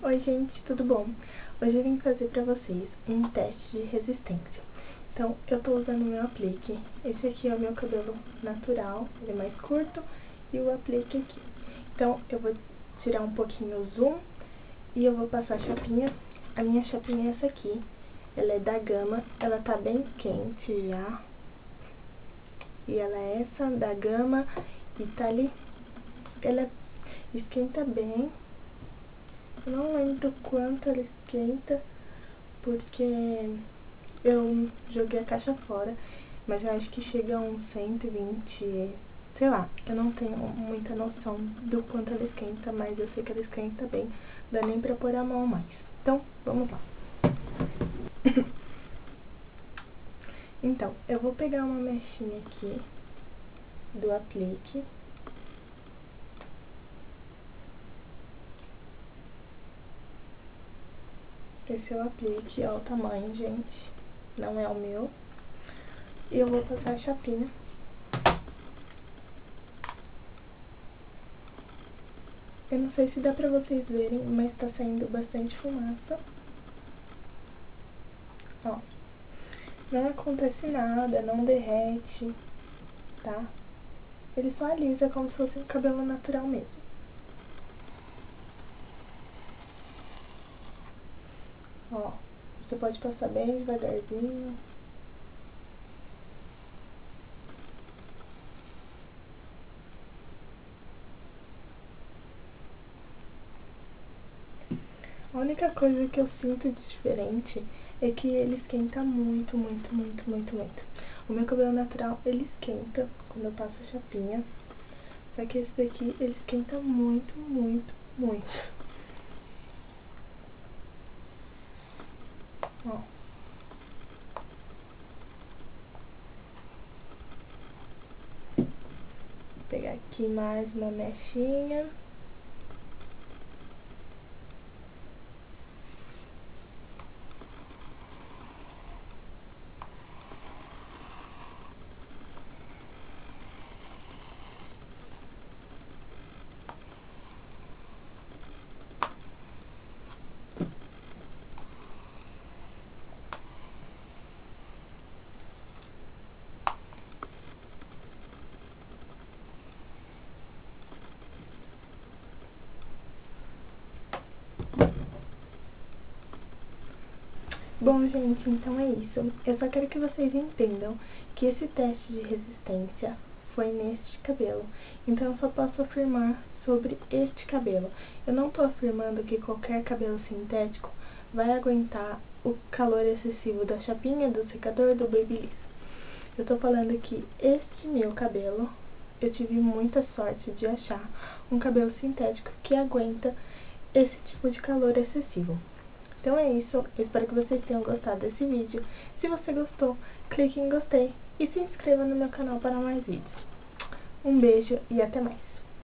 Oi gente, tudo bom? Hoje eu vim fazer pra vocês um teste de resistência. Então, eu tô usando o meu aplique. Esse aqui é o meu cabelo natural, ele é mais curto, e o aplique aqui. Então, eu vou tirar um pouquinho o zoom e eu vou passar a chapinha. A minha chapinha é essa aqui, ela é da Gama, ela tá bem quente já. E ela é essa, da Gama, e tá ali, ela esquenta bem. Eu não lembro quanto ela esquenta, porque eu joguei a caixa fora, mas eu acho que chega a uns 120, sei lá, eu não tenho muita noção do quanto ela esquenta, mas eu sei que ela esquenta bem, dá nem pra pôr a mão mais. Então, vamos lá. Então, eu vou pegar uma mechinha aqui do aplique. Esse é o aplique, ó, o tamanho, gente, não é o meu. E eu vou passar a chapinha. Eu não sei se dá pra vocês verem, mas tá saindo bastante fumaça. Ó, não acontece nada, não derrete, tá? Ele só alisa como se fosse um cabelo natural mesmo. Ó, você pode passar bem devagarzinho. A única coisa que eu sinto de diferente é que ele esquenta muito, muito, muito, muito, muito. O meu cabelo natural, ele esquenta quando eu passo a chapinha. Só que esse daqui, ele esquenta muito, muito, muito. Ó. Vou pegar aqui mais uma mechinha. Bom, gente, então é isso. Eu só quero que vocês entendam que esse teste de resistência foi neste cabelo. Então, eu só posso afirmar sobre este cabelo. Eu não tô afirmando que qualquer cabelo sintético vai aguentar o calor excessivo da chapinha, do secador, do Babyliss. Eu tô falando que este meu cabelo, eu tive muita sorte de achar um cabelo sintético que aguenta esse tipo de calor excessivo. Então é isso, eu espero que vocês tenham gostado desse vídeo. Se você gostou, clique em gostei e se inscreva no meu canal para mais vídeos. Um beijo e até mais!